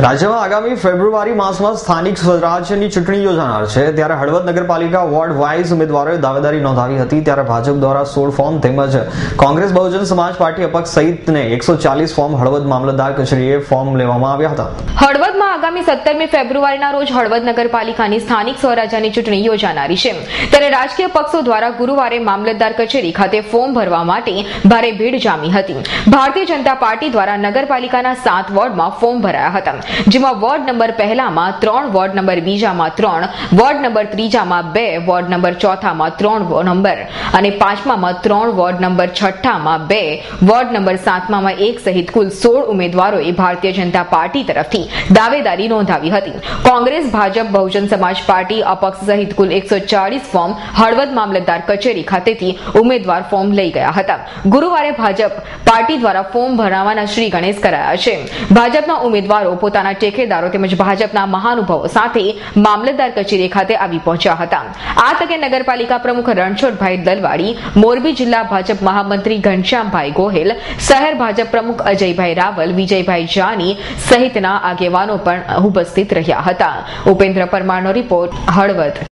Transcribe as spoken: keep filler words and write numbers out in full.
રાજ્યમાં આગામી ફેબ્રુઆરી માસમાં સ્થાનિક સ્વરાજ્યની ચૂંટણી યોજાનાર છે, ત્યારે હળવદ નગરપાલિકા વોર્ડ વાઇઝ ઉમેદવારોએ દાવેદારી નોંધાવી હતી. ત્યારે ભાજપ દ્વારા સોળ ફોર્મ તેમજ કોંગ્રેસ બહુજન સમાજ પાર્ટી અપક્ષ સહિતને એકસો ચાલીસ ફોર્મ હળવદ મામલતદાર કચેરીએ ફોર્મ લેવામાં આવ્યા હતા. હળવદમાં આગામી સત્તરમી ફેબ્રુઆરીના રોજ હળવદ નગરપાલિકાની સ્થાનિક સ્વરાજ્યની ચૂંટણી યોજાનારી છે, ત્યારે રાજકીય પક્ષો દ્વારા ગુરુવારે મામલતદાર કચેરી ખાતે ફોર્મ ભરવા માટે ભારે ભીડ જામી હતી. ભારતીય જનતા પાર્ટી દ્વારા નગરપાલિકાના સાત વોર્ડમાં ફોર્મ ભરાયા હતા, જેમાં વોર્ડ નંબર પહેલામાં ત્રણ, વોર્ડ નંબર બીજામાં ત્રણ, વોર્ડ નંબર ત્રીજામાં બે, વોર્ડ નંબર ચોથામાં ત્રણ નંબર અને પાંચમામાં ત્રણ, વોર્ડ નંબર છઠ્ઠામાં બે, વોર્ડ નંબર સાતમામાં એક સહિત કુલ સોળ ઉમેદવારોએ ભારતીય જનતા પાર્ટી તરફથી દાવેદારી નોંધાવી હતી. કોંગ્રેસ, ભાજપ, બહુજન સમાજ પાર્ટી અપક્ષ સહિત કુલ એકસો ચાલીસ ફોર્મ હળવદ મામલતદાર કચેરી ખાતેથી ઉમેદવાર ફોર્મ લઈ ગયા હતા. ગુરુવારે ભાજપ પાર્ટી દ્વારા ફોર્મ ભરાવાના શ્રી ગણેશ કરાયા છે. ભાજપના ઉમેદવારો પોતાના ટેકેદારો તેમજ ભાજપના મહાનુભાવો સાથે મામલતદાર કચેરી ખાતે આવી પહોંચ્યા હતા. આ તકે નગરપાલિકા પ્રમુખ રણછોડભાઈ દલવાડી, મોરબી જિલ્લા ભાજપ મહામંત્રી ઘનશ્યામભાઈ ગોહિલ, શહેર ભાજપ પ્રમુખ અજયભાઈ રાવલ, વિજયભાઈ જાની સહિતના આગેવાનો પણ ઉપસ્થિત રહ્યા હતા. ઉપેન્દ્ર પરમારનો રિપોર્ટ, હળવદ.